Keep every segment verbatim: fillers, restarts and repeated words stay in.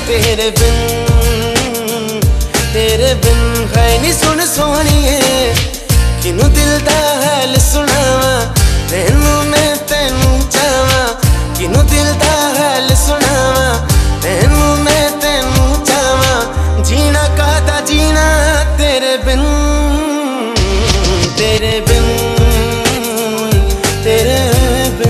तेरे बिन, तेरे बिन है नी सुन सोहणिए किनू दिल दा हाल सुनावा, तेनू मैं तेनू चावा, किनू दिल दा हाल सुनावा, तेनू मैं तेनू चावा, जीना कादा जीना तेरे बिन, तेरे बिन, तेरे बिन।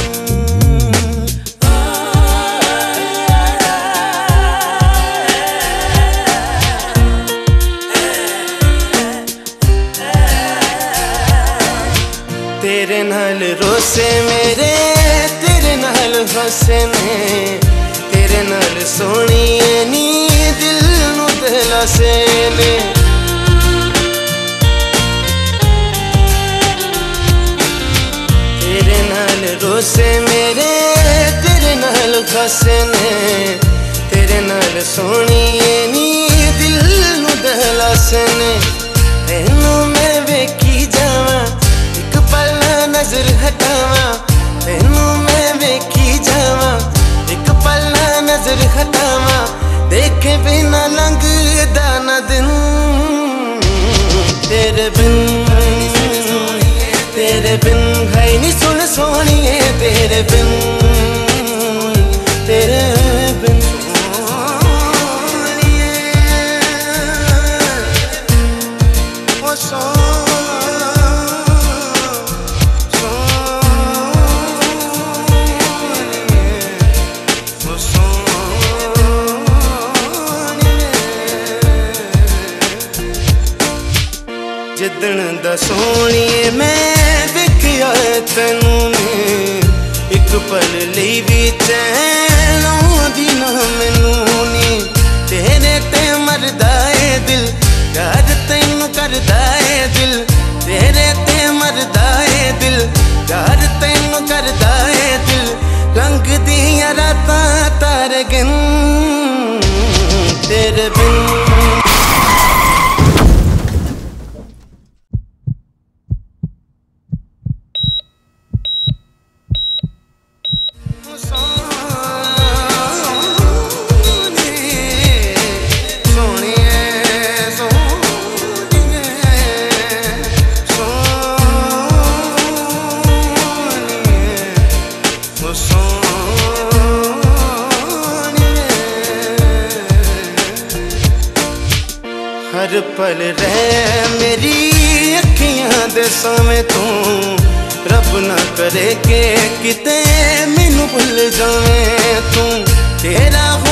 तेरे नाल रोसे मेरे, तेरे नाल हसे ने, तेरे नाल सोहणिए नी दिल नू दिलासे ने। तेरे नाल रोसे मेरे, तेरे नाल हसे ने, तेरे नाल सोहणिए नी दिल नू दिलासे ने। तेनू मैं वेखी जावा नजर हटावा, तेनू मैं वेखी जावा, एक पल ना नजर हटावा, देखे बिना लंघदा ना दिन, तेरे बिन, तेरे बिन है नी सुन सोहणिए तेरे बिन, तेरे बिन। जिदण दा सोहणिए मैं वेखिया तैनू ने, एक पल लई भी चैन आउंदी ना मैनू नी। तेरे ते मरदा ए दिल, प्यार तैनू करदा ए दिल, तेरे ते मरदा ए दिल, प्यार तैनू करदा ए दिल। लंघदियां रातां तारे गिन तेरे बिन। हर पल रह मेरी अखियां दे सामने तू, रब ना करे के किते मैनू भुल जावे तू। तेरा